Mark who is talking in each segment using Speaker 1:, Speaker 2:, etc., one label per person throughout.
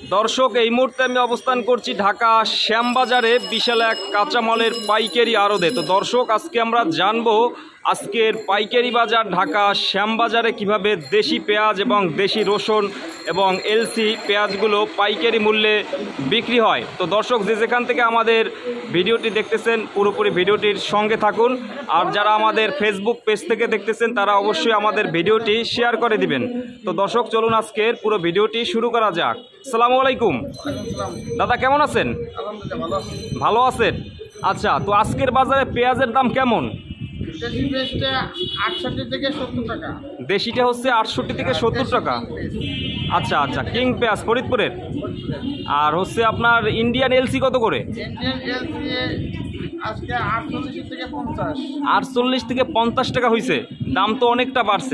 Speaker 1: দর্শক, এই মুহূর্তে আমি অবস্থান করছি ঢাকা শ্যামবাজারে বিশাল এক কাঁচামালের পাইকারি আড়তে। তো দর্শক, আজকে আমরা জানবো আজকের পাইকারি বাজার ঢাকা শ্যামবাজারে কিভাবে দেশি পেঁয়াজ এবং দেশি রসুন এবং এলসি পেঁয়াজগুলো পাইকারি মূল্যে বিক্রি হয়। তো দর্শক, যে যেখান থেকে আমাদের ভিডিওটি দেখতেছেন পুরোপুরি ভিডিওটির সঙ্গে থাকুন। আর যারা আমাদের ফেসবুক পেজ থেকে দেখতেছেন তারা অবশ্যই আমাদের ভিডিওটি শেয়ার করে দিবেন। তো দর্শক, চলুন আজকের পুরো ভিডিওটি শুরু করা যাক। আসসালামু আলাইকুম দাদা, কেমন আছেন? ভালো আছেন? আচ্ছা, তো আজকের বাজারে পেঁয়াজের দাম কেমন? দেশিটা হচ্ছে 68 থেকে 70 টাকা। আচ্ছা আচ্ছা, কিং পেঁয়াজ ফরিদপুরের। আর হচ্ছে আপনার ইন্ডিয়ান এলসি কত করে? 48 থেকে 50 টাকা হয়েছে। দাম তো অনেকটা বাড়ছে,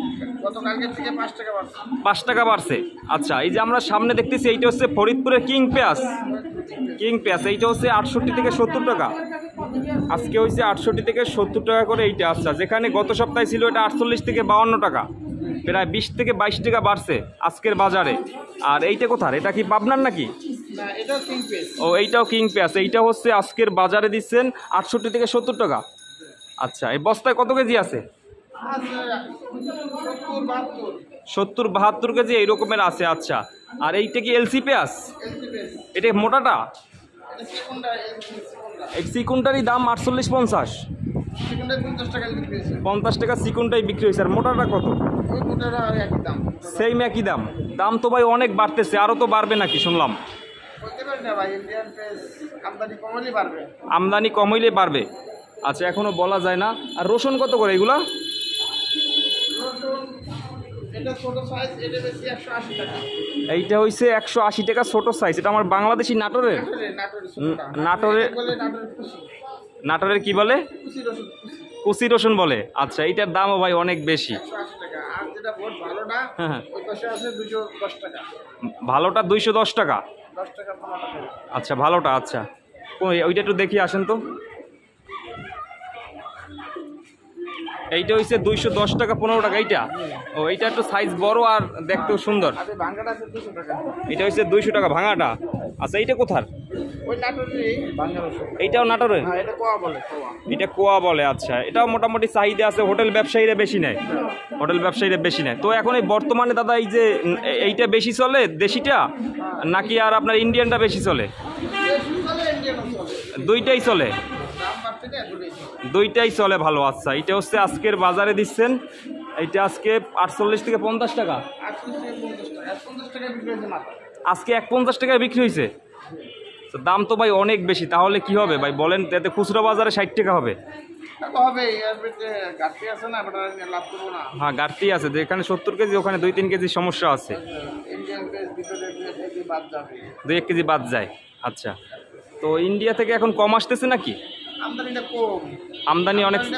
Speaker 1: 5 টাকা বাড়ছে। আচ্ছা, এই যে আমরা সামনে দেখতেছি এইটা হচ্ছে ফরিদপুরের কিং পেঁয়াজ। এইটা হচ্ছে 68 থেকে 70 টাকা। আজকে হয়েছে 68 থেকে 70 টাকা করে এইটা। আচ্ছা, যেখানে গত সপ্তাহে ছিল এটা 48 থেকে 52 টাকা, প্রায় 20 থেকে 22 টাকা বাড়ছে আজকের বাজারে। আর এইটা কোথার? এটা কি পাবনার নাকি? ও, এইটাও কিং পেঁয়াজ। এইটা হচ্ছে আজকের বাজারে দিচ্ছেন 68 থেকে 70 টাকা। আচ্ছা, এই বস্তায় কত কেজি আছে? 70-72 কেজি এই রকমের আছে। আচ্ছা, আর এইটা কি এলসি পেঁয়াজ? এটা মোটাটা? এই চিকুনটারই দাম 48-50 টাকা চিকুনটাই বিক্রি হয়েছে। আর মোটাটা কত? সেম একই দাম। দাম তো ভাই অনেক বাড়তেছে, আরও তো বাড়বে নাকি শুনলাম? আমদানি কমাইলে বাড়বে। আচ্ছা, এখনো বলা যায় না। আর রসুন কত করে এগুলা? এইটা হয়েছে 180 টাকা ছোট সাইজ। এটা আমার বাংলাদেশি নাটোরের। নাটোরের কি বলে? কুচি রসুন বলে। আচ্ছা, এইটার দামও ভাই অনেক বেশি। হ্যাঁ, ভালোটা 210 টাকা। আচ্ছা, ভালোটা। আচ্ছা, ওইটা একটু দেখি, আসেন তো। এইটা হচ্ছে 210 টাকা, 15 টাকা এইটা। ও, এইটা একটু সাইজ বড় আর দেখতেও সুন্দর। এটা হচ্ছে 200 টাকা ভাঙাটা। আচ্ছা, এইটা কোথার? এইটাও নাটোরের? এটা কোয়া বলে। আচ্ছা, এটাও মোটামুটি চাহিদা আছে, হোটেল ব্যবসায়ীরা বেশি নেয়। তো এখন এই বর্তমানে দাদা এই যে এইটা বেশি চলে দেশিটা, নাকি আর আপনার ইন্ডিয়ানটা বেশি চলে? দুইটাই চলে, দুইটাই চলে ভালো। আচ্ছা, এটা হচ্ছে আজকের বাজারে দিচ্ছেন, এইটা আজকে 48 থেকে 50 টাকা। আজকে 150 টাকায় বিক্রি হয়েছে। দাম তো ভাই অনেক বেশি। তাহলে কি হবে ভাই বলেন? এতে খুচরা বাজারে 60 টাকা হবে। হ্যাঁ, ঘাটতি আছে। যেখানে 70 কেজি ওখানে 2-3 কেজি সমস্যা আছে, 2-1 কেজি বাদ যায়। আচ্ছা, তো ইন্ডিয়া থেকে এখন কম আসতেছে নাকি? আমদানি অনেক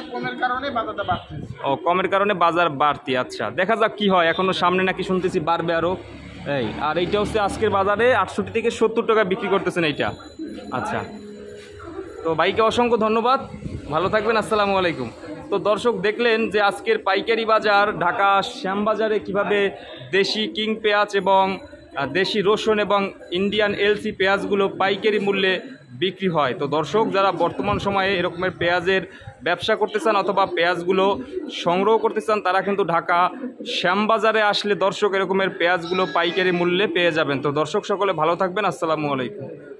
Speaker 1: কমের কারণে বাজার বাড়তি। আচ্ছা, দেখা যাক কি হয়। এখনো সামনে নাকি শুনতেছি বাড়বে আরো। এই আর এইটা হচ্ছে আজকের বাজারে 68 থেকে 70 টাকা বিক্রি করতেছেন এইটা। আচ্ছা, তো ভাইকে অসংখ্য ধন্যবাদ, ভালো থাকবেন। আসসালামু আলাইকুম। তো দর্শক, দেখলেন যে আজকের পাইকারি বাজার ঢাকা শ্যামবাজারে কিভাবে দেশি কিং পেঁয়াজ এবং দেশি রসুন এবং ইন্ডিয়ান এলসি পেঁয়াজগুলো পাইকারি মূল্যে বিক্রি হয়। তো দর্শক, যারা বর্তমান সময়ে এরকমের পেঁয়াজের ব্যবসা করতে চান অথবা পেঁয়াজগুলো সংগ্রহ করতে চান, তারা কিন্তু ঢাকা শ্যামবাজারে আসলে দর্শক এরকমের পেঁয়াজগুলো পাইকারি মূল্যে পেয়ে যাবেন। তো দর্শক সকলে ভালো থাকবেন। আসসালামু আলাইকুম।